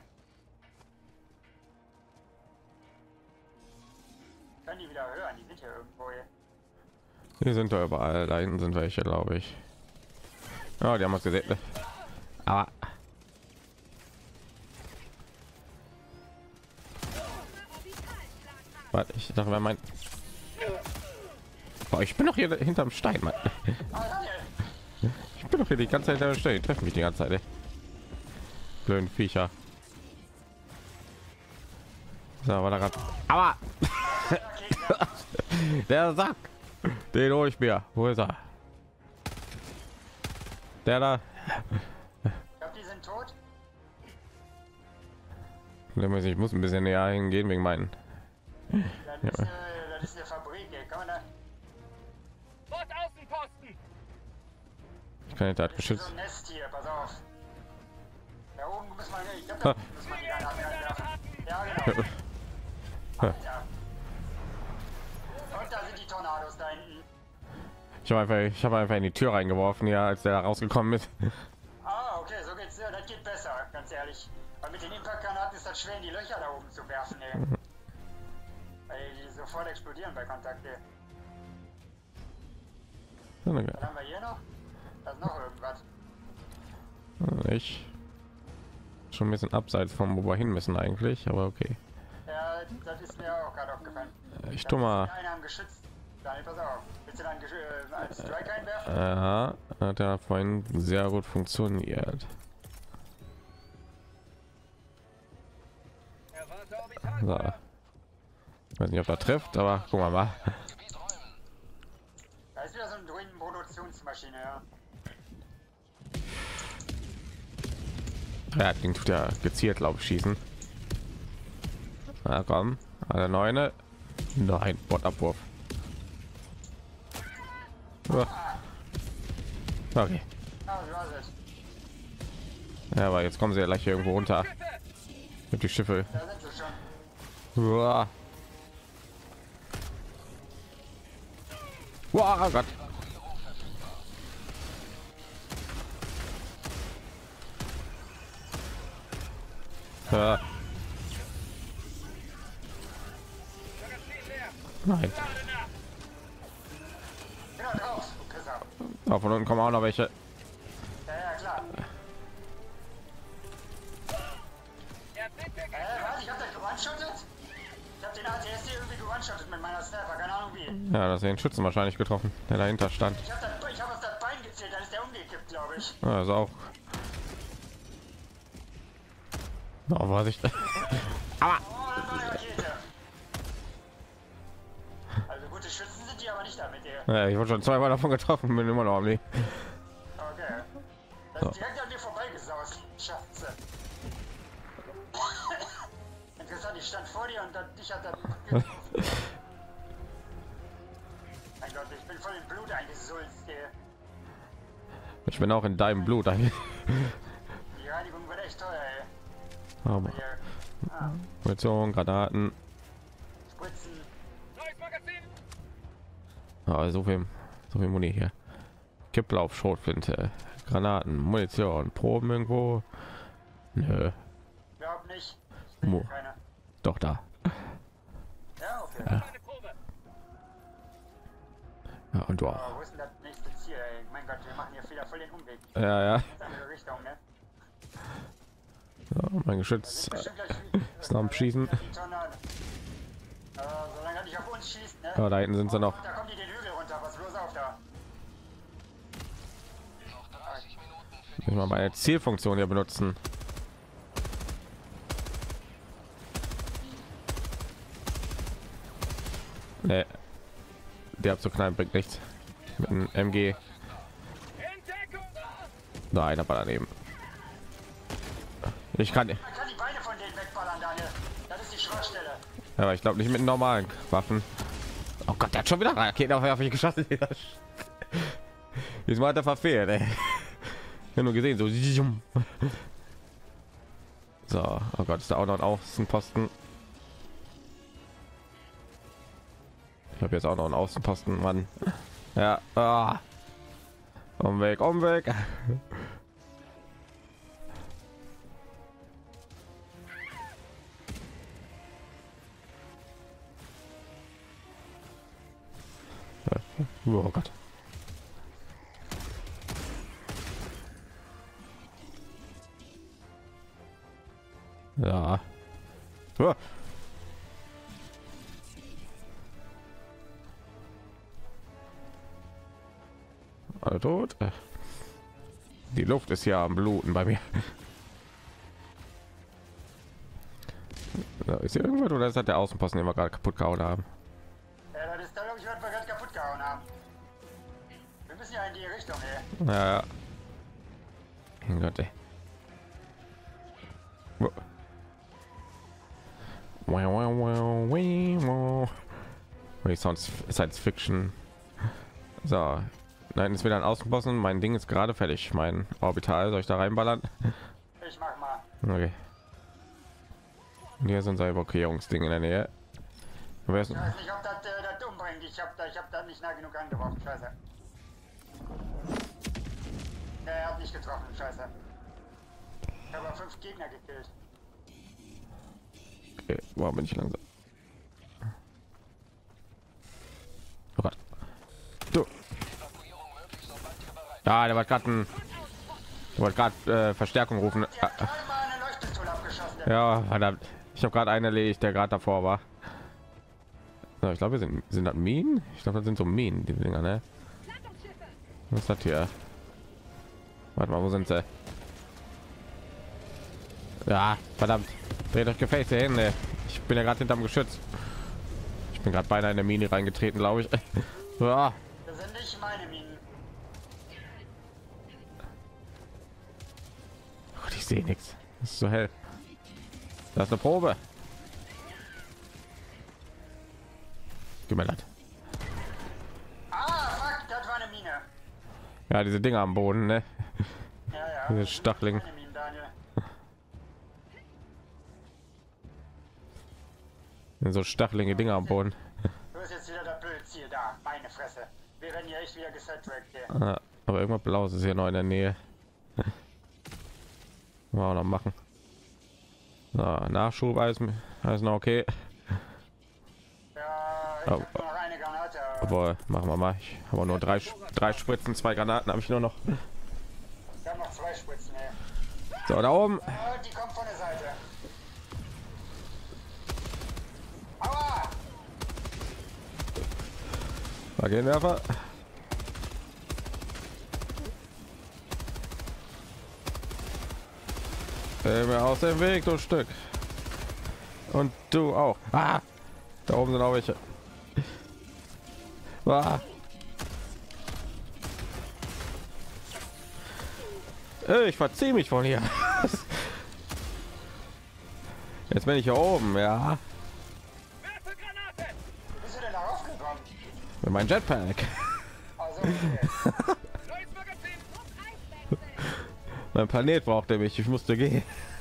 Können die wieder hören? Die sind hier irgendwo. Ey. Die sind da überall. Da hinten sind welche, glaube ich. Ja, die haben uns gesehen. Ne? Aber warte, ich dachte, wer meint. Boah, ich bin doch hier hinterm Stein, Mann. Ich bin doch hier die ganze Zeit hinterm Stein. Die treffen mich die ganze Zeit. Ey. Blöden Viecher. So, war da gerade. Aber der Sack, den hole ich mir. Wo ist er? Der da. Ich glaube, die sind tot. Ich muss ein bisschen näher hingehen wegen meinen. Das ist eine Fabrik. Ey. Kann man da... Außenposten! Ich kann nicht das Das ist geschützt. so ein Nest hier, pass auf. Da oben muss man... Ich glaube, da muss man die Granaten reinwerfen. Ja, genau. Ja. Und da sind die Tornados da hinten. Ich habe einfach in die Tür reingeworfen, ja, als der da rausgekommen ist. Ah, okay, so geht's. Ja, das geht besser, ganz ehrlich. Weil mit den Impact-Granaten ist das schwer, in die Löcher da oben zu werfen, ey. Weil die sofort explodieren bei Kontakt, ey. Was haben wir hier noch? Da ist noch irgendwas. Ich schon ein bisschen abseits von wo wir hin müssen eigentlich, aber okay. Ja, das ist mir auch gerade aufgefallen. Ich tu mal. Einer am Geschütz. Daniel, pass auf. Willst du dann als Strike einwerfen? Ja, hat ja vorhin sehr gut funktioniert. So. Ich weiß nicht, ob er trifft, aber gucken wir mal. Da ist wieder so eine Drohnen-Produktionsmaschine, ja. Ja, den tut ja gezielt, glaube ich, schießen. Na komm, der Neune. Nein, Bot-Abwurf. Okay. Ah, wie war das? Ja, aber jetzt kommen sie ja gleich hier irgendwo runter. Mit die Schiffe. Da sind sie schon. Uah. Wow, oh Gott. Nein. Genau drauf, du Pisser. Aber von unten kommen auch noch welche. Ja, ja, klar. Was? Ich hab das gewone-shottet? Ich hab den ATSD irgendwie gewone-shottet mit meiner Sniper, keine Ahnung wie. Ja, das ist den Schützen wahrscheinlich getroffen, der dahinter stand. Ich hab auf das Bein gezählt, dann ist der umgekippt, glaube ich. Ja, also auch. Oh, Vorsicht. Aber Oh, das war eine Rakete. Also gute Schützen sind die aber nicht damit, ey. ja, ich wurde schon zweimal davon getroffen, bin immer noch am Leben. Okay. Das ist direkt an mir vorbeigesaust. Scheiße. Interessant, ich stand vor dir und dann dich hat das getroffen. Mein Gott, ich bin voll in Blut eingesulzt, ey. Ich bin auch in deinem Blut eigentlich. Die Reinigung wird echt teuer, ey. Aber Hier. Ah, Munition, Granaten. Spritzen. Neues Magazin! So viel Muni hier. Kipplauf, Schrotflinte, Granaten, Munition, Proben irgendwo. Nö, Glaub nicht. Mo. Keine. Doch da. Ja, okay. Eine Probe! Ja, und du Oh, auch. wo ist denn das nächste Ziel, ey? Mein Gott, wir machen hier wieder voll den Umweg. Ja, ja. Ganz andere Richtung, ne? So, mein Geschütz Bestimmt gleich ist noch am Schießen. die Tornado. Solange er nicht auf uns schießt, ne? Ja, da hinten sind sie noch. Da kommen die den Hügel runter. Was ist los auf da? Ich mal meine Zielfunktion hier benutzen. Nee. Der hat so klein, bringt nichts. Mit einem MG. Nein, aber daneben. Ich kann. Man kann die Beine von denen wegballern, Daniel. Das ist die Schwachstelle. Ja, aber ich glaube nicht mit normalen Waffen. Oh Gott, der hat schon wieder Raketen auf mich geschossen. Diesmal hat er verfehlt, ey. Ich habe nur gesehen, so. So, oh Gott, ist da auch noch ein Außenposten. Ich habe jetzt auch noch einen Außenposten, Mann. Ja, Umweg, Umweg. Oh Gott. Ja. Oh. Alle tot. Die Luft ist ja am Bluten bei mir. Ist hier irgendwas oder ist das der Außenposten, den wir gerade kaputt gehauen haben? Ja, das ist da, glaube ich, was wir gerade kaputt gehauen haben. Wir müssen ja in die Richtung, ey. Ja. Mein Gott, ey. Science Fiction. So, nein, ist wieder ein Außenposten. Mein Ding ist gerade fertig. Mein Orbital, soll ich da reinballern? Ich mach mal. Okay. Und hier sind so Evakuierungsding in der Nähe. Ich weiß nicht, ob das umbringt. Ich hab da nicht nah genug angeworfen. Scheiße. Nee, er hat nicht getroffen. Scheiße. Ich habe 5 Gegner gekillt. Okay, wow, bin ich langsam. Oh Gott. Du. Ja, der war gerade Verstärkung rufen. Der hat gerade mal eine Leuchtpistole abgeschossen. Ja, verdammt. Ich habe gerade einen erledigt, der gerade davor war. So, ich glaube, sind das Minen? Ich glaube, das sind so Minen, die Dinger, ne? Was ist das hier? Warte mal, wo sind sie? Ja, verdammt. Dreht euch gefällt hier hin, ne? Ich bin ja gerade hinterm Geschütz. Ich bin gerade beinahe in der Mine reingetreten, glaube ich. Ja. Das sind nicht meine Minen. Gott, ich sehe nichts. Es ist so hell. Das ist eine Probe. Gib mir das. Ah, fuck, das war eine Mine. Ja, diese Dinger am Boden, ne? Ja, ja. Diese Stachling. Meine Minen, Daniel. So stachelige Dinger am Boden. Du bist jetzt wieder der Blödziel da. Meine Fresse. Wir werden hier echt wieder gesettrackt hier. Ah, aber irgendwas Blaues ist hier noch in der Nähe. Wow, noch machen. So, Nachschub, alles noch okay. Ja, ich Oh. hab noch eine Granate. Aber machen wir mal. Ich habe nur drei Spritzen, 2 Granaten habe ich nur noch. Wir haben noch 2 Spritzen, ey. So, da oben. Ah, die kommt von der Seite. Aua! Raketenwerfer. Mir aus dem Weg, du Stück. Und du auch. Ah, da oben sind auch welche. Ah. Ich verziehe mich von hier. Jetzt bin ich hier oben, ja. Wie bist du denn darauf gekommen? Mit meinem Jetpack. Also, okay. Mein Planet brauchte mich. Ich musste gehen.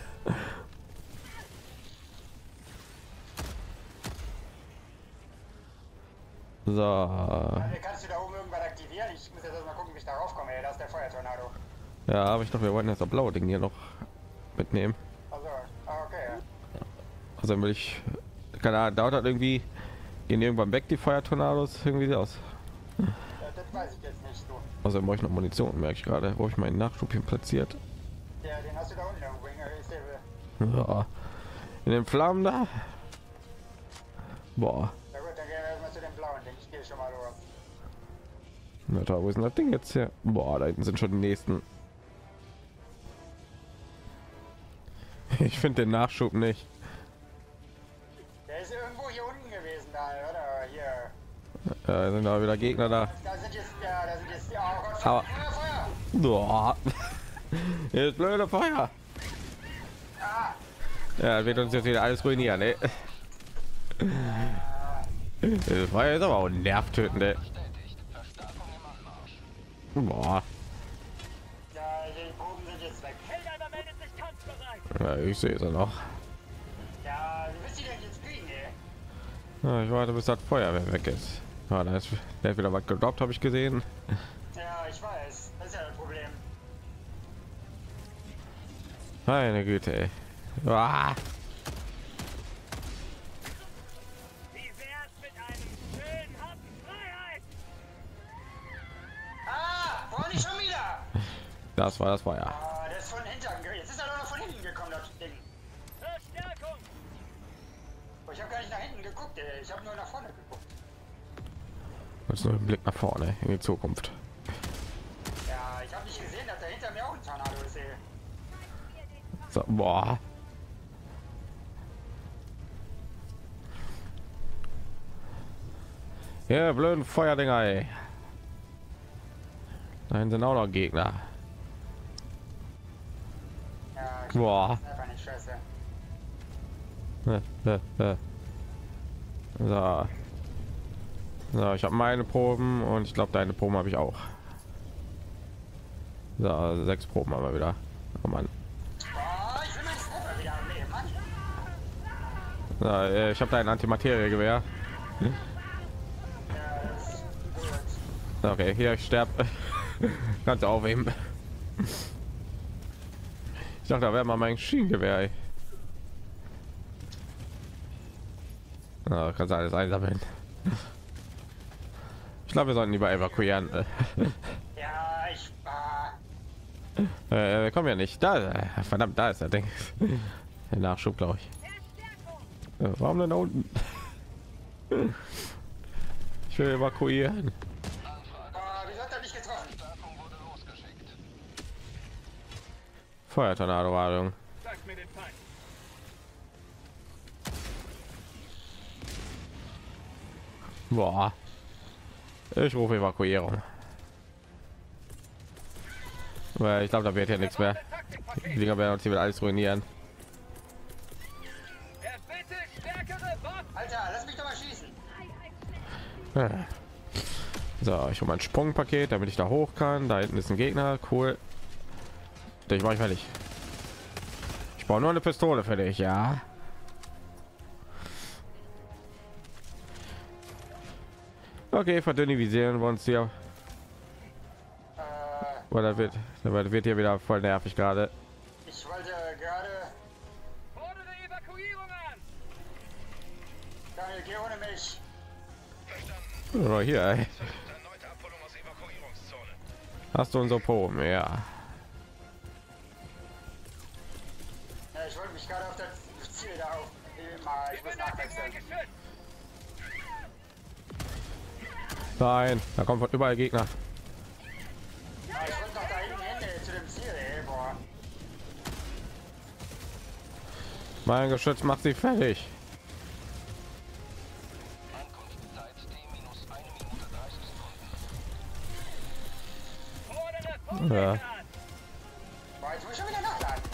So. Kannst du da oben irgendwann aktivieren? Ich muss jetzt erst mal gucken, wie ich darauf komme. Ey, da ist der Feuertornado. Ja, aber ich dachte, wir wollten jetzt das blaue Ding hier noch mitnehmen. Also, okay. Also will ich, keine Ahnung, dauert das irgendwie, gehen die irgendwann weg die Feuertornados irgendwie aus. Ja, das weiß ich jetzt nicht, du. Also brauche ich noch Munition, merke ich gerade, wo ich meinen Nachschub platziert. Ja, den hast du da unten irgendwo. Ich sehe. Ja. In den Flammen da. Boah. Na gut, dann gehen wir erstmal zu dem blauen Ding. Ich gehe schon mal los. Na da, wo ist denn das Ding jetzt hier? Boah, da hinten sind schon die nächsten. Ich finde den Nachschub nicht. Der ist irgendwo hier unten gewesen, da, oder? Hier. Da sind da wieder Gegner da. Da sind jetzt, ja, da sind jetzt, ja, oh Gott, Aber- Feuer, Feuer! Boah. Jetzt blöde Feuer. Ja, wird uns jetzt wieder alles ruinieren, ne? Das Feuer ist aber auch nervtötend, ey. Boah. Ja, die Proben sind jetzt weg. Feldheimer meldet sich kampfbereit. Ja, ich sehe es ja noch. Ja, wie willst du denn jetzt kriegen, ey? Ja, ich warte, bis das Feuerwehr weg ist. Ja, da ist wieder was gedroppt, habe ich gesehen. Ja, ich weiß. Das ist ja das Problem. Meine Güte, ey. Ah, Wie wär's mit einem schönen Happen Freiheit? Ah, wollen die schon wieder? das war das Feuer. Ah, der ist von hinten. Jetzt ist er doch noch von hinten gekommen, das Ding. Verstärkung! Oh, ich habe gar nicht nach hinten geguckt, ey. Ich habe nur nach vorne geguckt. Das ist nur ein Blick nach vorne in die Zukunft. Ja, ich habe nicht gesehen, dass da hinter mir auch ein Tornado ist, ey. So, boah. Ja, blöden Feuerdinger, ey. Da sind auch noch Gegner. Ja, ich Boah. das ist einfach nicht scheiße. So. So, ich habe meine Proben und ich glaube, deine Proben habe ich auch. So, 6 Proben haben wir wieder. Oh Mann. Oh, ich will meine Gruppe wieder am Leben, Mann. So, ich habe dein Antimaterie-Gewehr. Ja, das ist gut. Okay, hier, ich sterb. Kannst du aufheben. Ich dachte, da wäre mal mein Schienengewehr. Ey. Ja, kannst alles einsammeln. Ich glaube, wir sollten lieber evakuieren. Ja, ich war. Wir kommen ja nicht. Da, verdammt, da ist der Ding. Der Nachschub, glaube ich. Warum denn da unten? Ich will evakuieren. Wieso hat er nicht getroffen? Feuertornado-Warnung. Sag mir den Feind. Boah. Ich rufe Evakuierung. Weil ich glaube, da wird ja nichts mehr. Die Dinger werden uns hier wieder alles ruinieren. Bitte stärkere Waffen! Alter, lass mich doch mal schießen. So, ich hole mein Sprungpaket, damit ich da hoch kann. Da hinten ist ein Gegner. Cool. Ich mache fertig. Ich brauche nur eine Pistole für dich, ja. Okay, verdünnisieren wir uns hier. Oder wird hier wieder voll nervig gerade. Ich wollte gerade. Fordere Evakuierung an! Daniel, geh ohne mich. Oh, hier, ey. Erneute Abholung aus Evakuierungszone. Hast du unsere Proben? Ja. Ja, ich wollte mich gerade auf das Ziel da auf. Ich muss nachwechseln. Geschützt! Nein, da kommt von überall Gegner. Ja, ich wollte noch da hinten hin, ey, zu dem Ziel, ey, boah. Mein Geschütz macht sie fertig. Fordere Ja. Vorwärts an! Boah, jetzt muss ich schon wieder nachladen.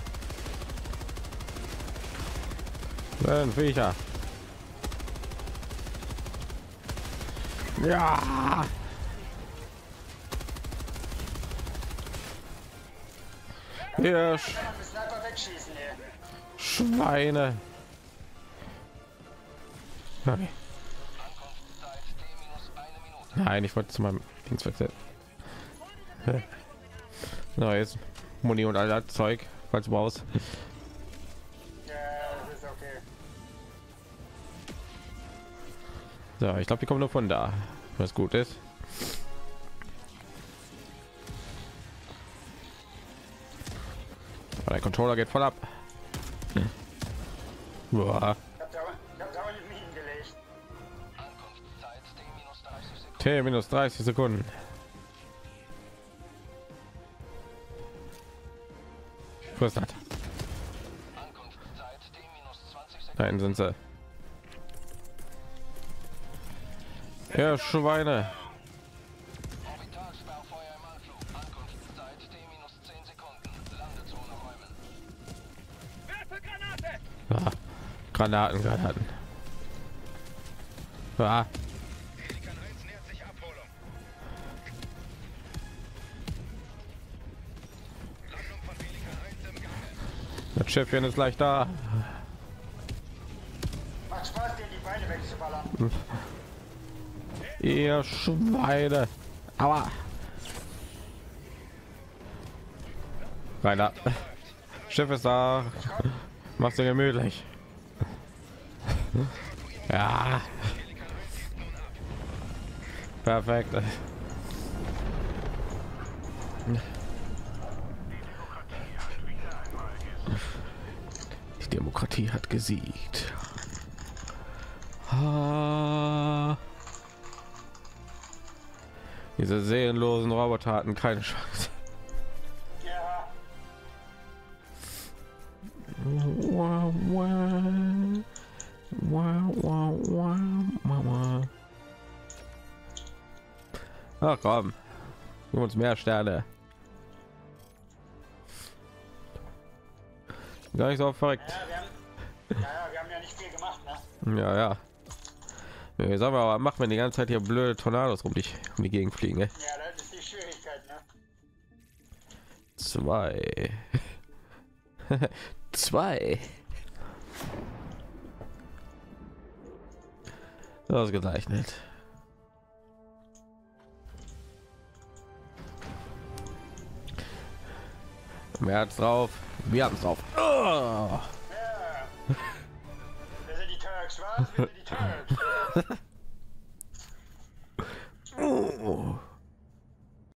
Blöden Viecher. Ja. Hier, Ich kann noch einen Sniper wegschießen, ey. Schweine. Okay. Nein, ich wollte zu meinem Dings wechseln. So, jetzt Muni und all das Zeug, falls du brauchst. Ja, das ist okay. So, ich glaube, die kommen nur von da, was gut ist. Aber der Controller geht voll ab. Boah. Ich hab da unten Minen gelegt. T minus 30 Sekunden. Wo ist das? Da hinten sind sie. Ja, Schweine. Orbitalsperrfeuer im Anflug. Ankunftszeit T-10 Sekunden. Landezone räumen. Werfe Granate! Ah, Granaten. Ah, Pelikan 1 nähert sich Abholung. Landung von Pelikan 1 im Gange. das Schiffchen ist gleich da. Macht Spaß, denen die Beine wegzuballern. Ihr Schweine. Aua. Reiner. Schiff ist da. Mach's dir gemütlich. Ja. Perfekt. Die Demokratie hat gesiegt. Ah. Diese seelenlosen Roboter hatten keine Chance. Ja, Wow, wow. Wow, wow, wow, Mama. Ach komm, gib uns mehr Sterne. Gar nicht so verrückt. wir haben ja nicht viel gemacht, ne? Ja. Ja, sagen wir aber, machen wir die ganze Zeit hier blöde Tornados um die Gegend fliegen. Ne? Ja, das ist die Schwierigkeit, ne? 2. 2. Ausgezeichnet. Wer hat's drauf? Wir haben's drauf. Oh. Ja. Wir sind die Turks, was? Wir sind die Turks. Oh.